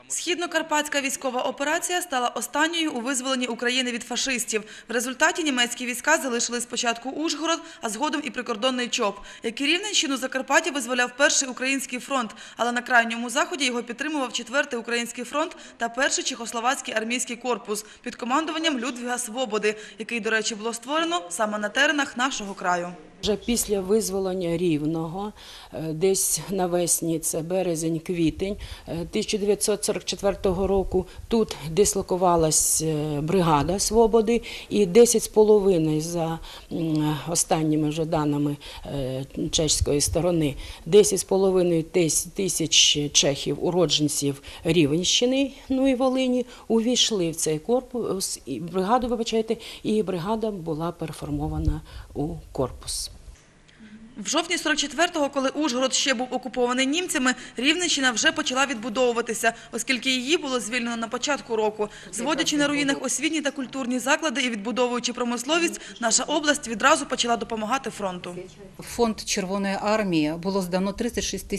Східно-карпатська військова операція стала останньою у визволенні України від фашистів. В результаті німецькі війська залишили спочатку Ужгород, а згодом і прикордонний ЧОП. Як і Рівненщину, Закарпаття визволяв Перший український фронт, але на крайньому заході його підтримував Четвертий український фронт та Перший чехословацький армійський корпус під командуванням Людвіга Свободи, який, до речі, було створено саме на теренах нашого краю. Вже після визволення Рівного, десь навесні, це березень-квітень 1944 року, тут дислокувалась бригада Свободи і 10,5, за останніми вже даними чеської сторони, 10,5 тисяч чехів, уродженців Рівненщини, ну і Волині, увійшли в цей корпус, і бригада була переформована у корпус. В жовтні 44-го, коли Ужгород ще був окупований німцями, Рівненщина вже почала відбудовуватися, оскільки її було звільнено на початку року. Зводячи на руїнах освітні та культурні заклади і відбудовуючи промисловість, наша область відразу почала допомагати фронту. В фонд Червоної армії було здано 36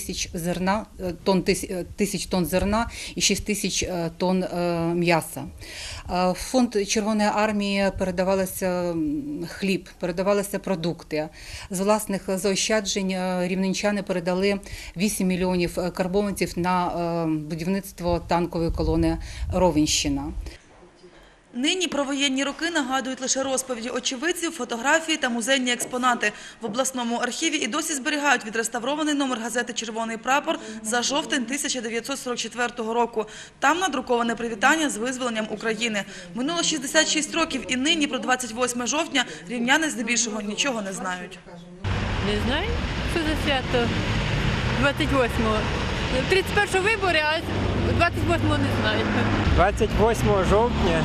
тисяч тонн зерна і 6 тисяч тонн м'яса. В фонд Червоної армії передавалося хліб, передавалися продукти. З власних заощаджень рівненчани передали 8 мільйонів карбованців на будівництво танкової колони «Ровенщина». Нині про воєнні роки нагадують лише розповіді очевидців, фотографії та музейні експонати. В обласному архіві і досі зберігають відреставрований номер газети «Червоний прапор» за жовтень 1944 року. Там надруковане привітання з визволенням України. Минуло 66 років і нині про 28 жовтня рівняни здебільшого нічого не знають. Не знаю, що за свято 28-го. 31-го вибори, а 28-го не знаю. 28 жовтня.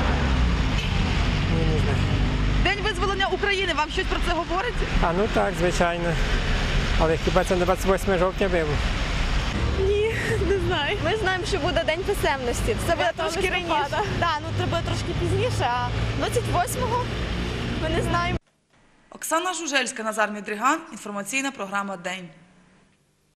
Не знаю. День визволення України. Вам щось про це говорить? Ну так, звичайно. Але хіба це не 28 жовтня було? Ні, не знаю. Ми знаємо, що буде День писемності. Це буде трошки раніше. Так, це буде трошки пізніше, а 28-го ми не знаємо. Оксана Жужельська, Назар Мідріган. Інформаційна програма «День».